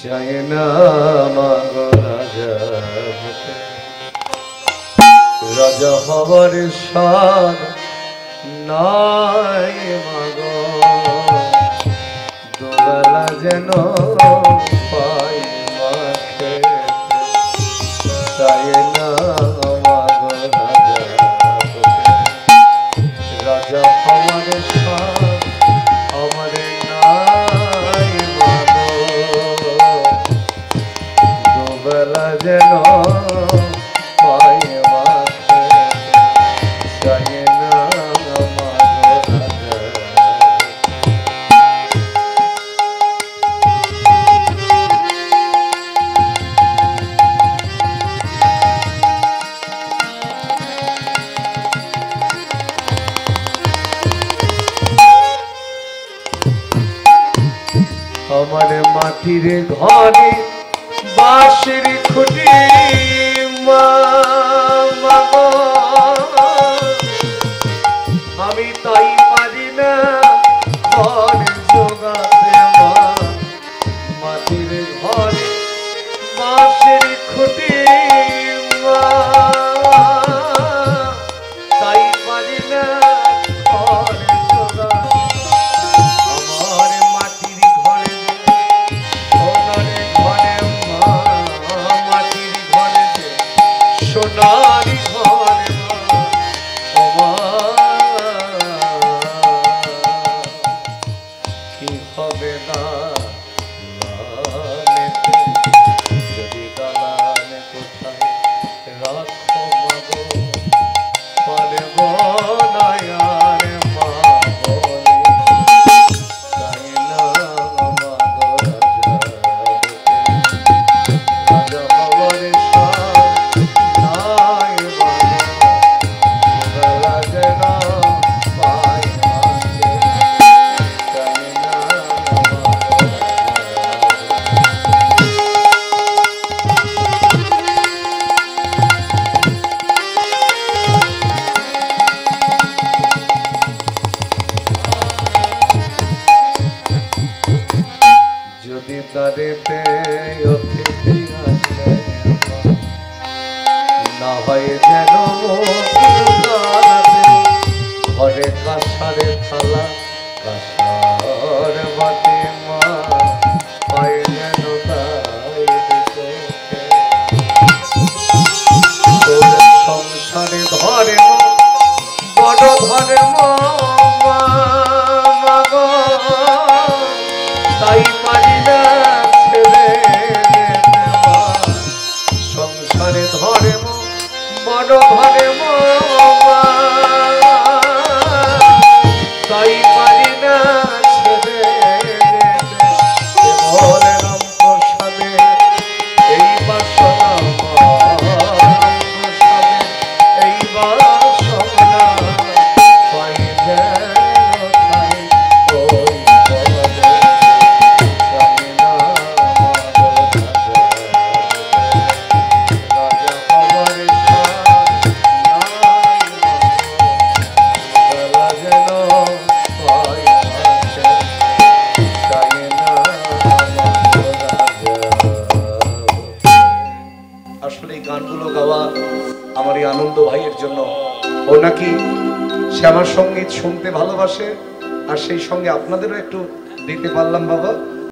চায় না মাগো রাজা হতে, রাজা হবার সাধ নাই মাগো, দুবেলা যেন পাই মাখে, চায় না মাগো রাজা হতে, রাজা হবার সাধ আমার নাই মাগো, দুবেলা যেন পাই মাখে, চায় না মাগো রাজা। আমার মাটির ঘরে বাঁশের খুঁটি মাগো, আমি তাই পারি না ঘর জোগাতে, মাটির ঘরে বাঁশের খুঁটি তাই পারি না ঘর জোগাতে, আমার মাটির ঘরে সোনার ঘরে মাটির ঘরে সোনার ঘরে কি হবে না যদি দালানে কোথায় রাখো মাগো, পারব না আর মা বলে, চাই না মাগো রাজা হতে, রাজা হবার সাধ নাই মাগো, দুবেলা যেন পাই মাকে, চাই না মাগো যদি তারেতে অতিথি আসে না হয় যেন ঘরে কাঁসারে থালা কাঁসার বাটি মা পায় যেন তাই চোখে, তোর সংসারে ধরে বড় ধরে মাগো, তাই পারি না ছেড়ে সংসারে ধরে বড় ধরে তাই পারি না ছেড়ে বলে রাম প্রসাদে এই বাসনা প্রসাদে এই বাসনা পাই যেন তাই ওই বলে, চাই না মাগো রাজা, রাজা হবার সাধ নাই মাগো, দুবেলা যেন পাই মাকে, চাই না মাগো রাজা। আসলে এই গানগুলো গাওয়া আমার এই আনন্দ ভাইয়ের জন্য, ও নাকি শ্যামার সঙ্গীত শুনতে ভালোবাসে, আর সেই সঙ্গে আপনাদেরও একটু দিতে পারলাম বাবা।